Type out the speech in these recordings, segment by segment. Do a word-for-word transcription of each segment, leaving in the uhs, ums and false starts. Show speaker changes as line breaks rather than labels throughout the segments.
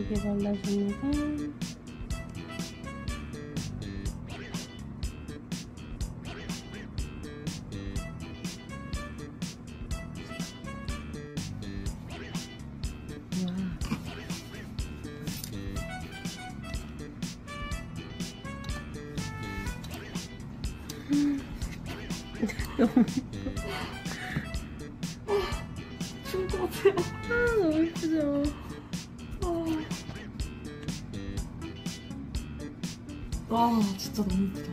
고르게 발라줍니다. 너무
추울 것 같아요.
아, 너무 예쁘죠?
와, 진짜 너무 예쁘다.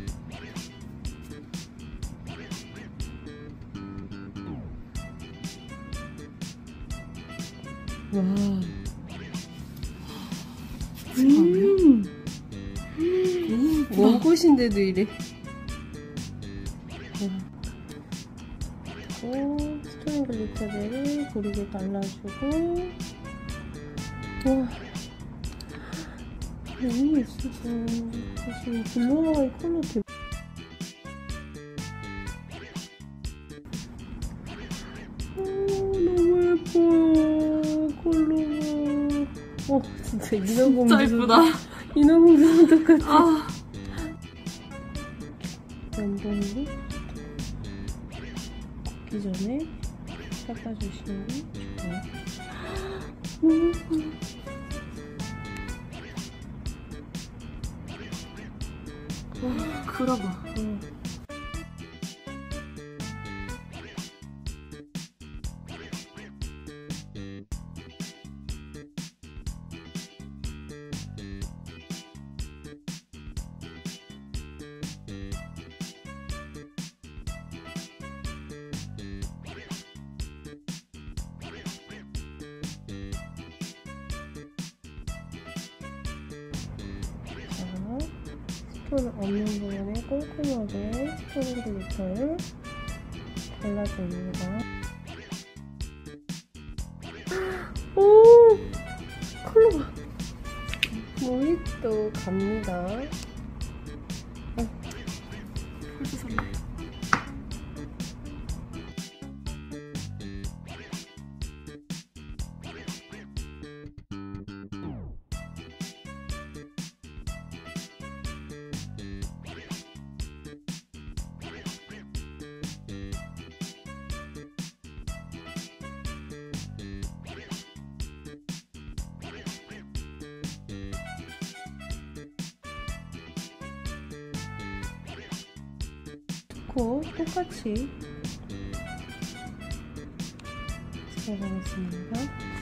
와.
음.
먼 곳인데도 이래. 오, 스토닝 글리터 젤을 고르게 발라주고. 와, 너무 예쁘죠. 사실 글로우아이 컬러 되게. 오, 너무 예뻐요. 컬러가. 어, 진짜 인어공주.
진짜 예쁘다.
인어공주랑 똑같아.
아.
면봉으로 걷기 전에 닦아주시는 게 좋아요. 너무 예뻐요.
와, 그라봐.
어. 스톤 없는 부분에 꼼꼼하게 스토닝 글리터를 발라줍니다. 오! 컬러가 모히또 갑니다.
벌써 설레.
코 똑같이 칠해보겠습니다.